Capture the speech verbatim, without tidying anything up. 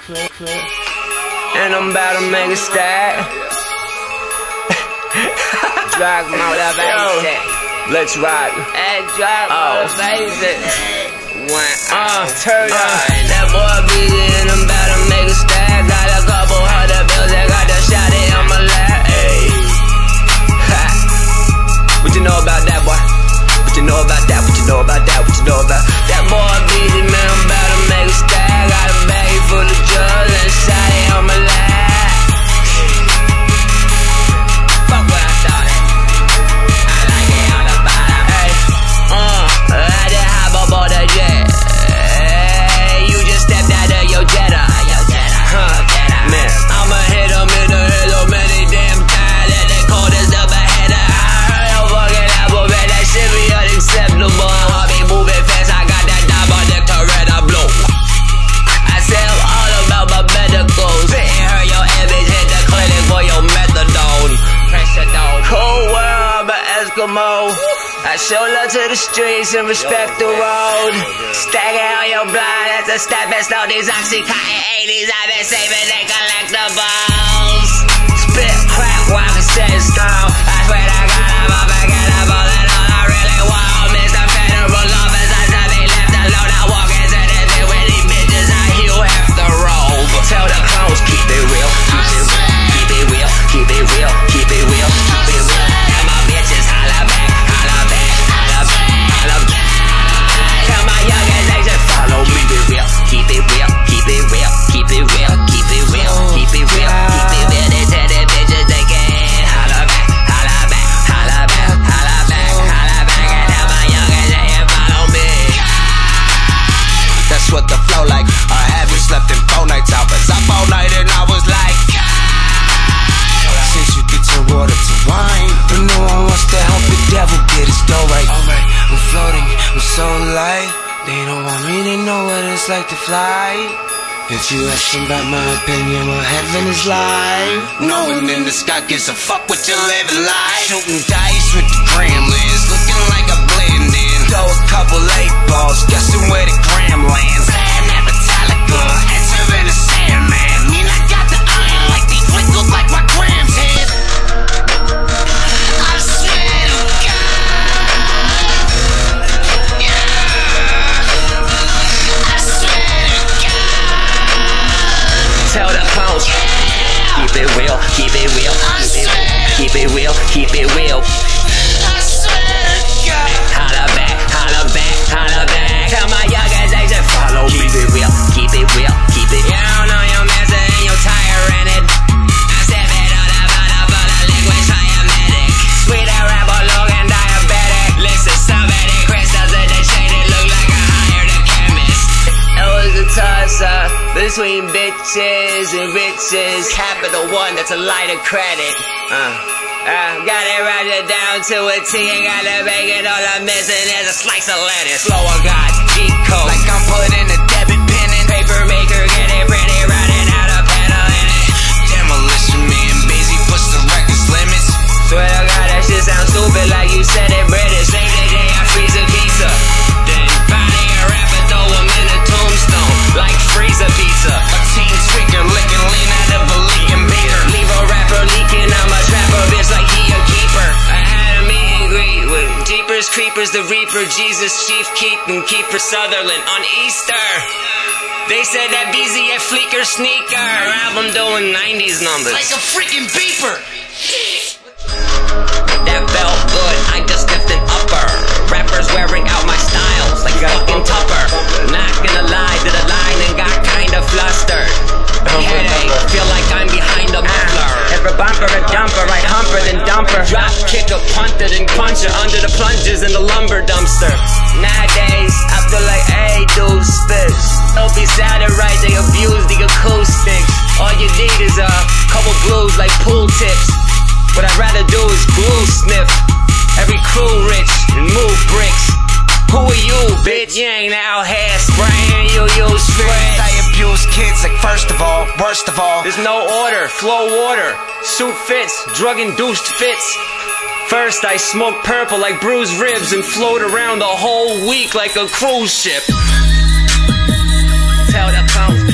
And I'm about to make a stack. Drag motivation. Let's rock. And drag motivation. One, uh, turn up. That boy beat and I'm about to make a stack. Got a couple hundred bills, I got the shot it on my lap. Hey. Ha. What you know about that, boy? What you know about that? What you know about that? What you know about that boy beat, man? I'm about to make a stack. Got a bag full of drugs and shot it on my lap. Fuck what I thought it. I like it on the bottom. Hey, uh, I just hop up on the jet. Hey, you just stepped out of your Jetta. Your Jetta, huh? Jetta. Man, I'ma hit him in the head so many damn times that they call this up a header. I heard your fucking album, man, that shit be unacceptable. I be moving fast, I got that diamond to red or blue. I say I'm all about my medicals. Fitting her your image, hit the clinic for your methadone. Pressure down. Cold world, I'm an Eskimo. I show love to the streets and respect the road. Stack it on your blood, that's a step and slow. These Oxycontin eighties, I've been saving they collectibles. Spit crack, walk and set stone. I swear to God, I'm unforgettable. And all I really want, Mister Federal Officer, I be left alone. I walk into this bit with these bitches, I heal half the robe. Tell the clones, keep it real, keep it real, keep it real, keep it real, keep it real, keep it real. And my bitches holla back, holla back, holla back, holla back. Tell my youngest they just follow me. Keep it real, keep it real, keep it real, keep it real, keep it real, keep it real, keep it real. They tell the bitches they can holla back, holla back, holla back, holla back, holla back. And tell my youngest they can follow me. That's what the flow like. I haven't slept in four nights. I was up all night and I was like, since you get your water to wine, but no one wants to help the devil get his dough right. Alright, I'm floating, I'm so light. They don't want me to know what it's like to fly. If you ask them about my opinion, what heaven is like, knowing in the sky gives a fuck what you living like. Shooting dice with the gremlins, looking like a blend in. Throw a couple eight balls, guessing where the gram lands. Sam at Metallica, entering the Sandman. Mean I got the iron like these flicks look like my grams head. I swear to God, yeah. I swear to God. Tell the clones, keep it real, keep it real, keep it real, keep it real. I swear to God. Holla back, holla back, holla back. Tell my youngest they just follow me. Keep it real, keep it real, keep it. You don't know your master and your tire rented. I said that all about a full of liquid triametic. Sweet and rebel looking diabetic. Listen, somebody crystals in the shade, it look like I hired a chemist. It was a toss-up between bitches and riches. Capital One, that's a line of credit. Uh. Uh, got it rounded down to a T, and got the bacon, all I'm missing is a slice of lettuce. Flow of God, G-code, Like I'm putting a debit pen in. paper maker, get it pretty, running out of pedal in it. Demolition man, busy push the records limits. Swear to God, that shit sounds stupid, like you said it British. Same day, day I freeze a pizza, then body a rapper, throw him in a tombstone, like freezer pizza. A team tweaker licking lean out of a leaking beater. Leave a rapper leaking, I'm a trapper, bitch, like he a keeper. I had a meet and greet with Jeepers Creepers, the Reaper, Jesus, Chief Keep, and Keeper Sutherland on Easter. They said that B Z at Fleeker Sneaker album doing nineties numbers. Like a freaking beeper. That felt good, I just left an upper. Rappers wearing out my styles like fucking Tupper. Not gonna lie, did a line and got kinda flustered. Headache, feel like I'm behind a muffler. If a bumper, a jumper, I humper, then dumper. Drop, kick a punter, then puncher under the plungers in the lumber dumpster. Nowadays, I feel like, hey, dude, spits. Don't be right, they abuse the acoustics. All you need is a couple blues like pool tips. What I'd rather do is glue sniff. Every crew rich and move bricks. Who are you, bitch? You ain't out here spraying, you use spreads. I abuse kids like first of all, worst of all. There's no order, flow water. Suit fits, drug-induced fits. First I smoked purple like bruised ribs and float around the whole week like a cruise ship. Tell the clowns.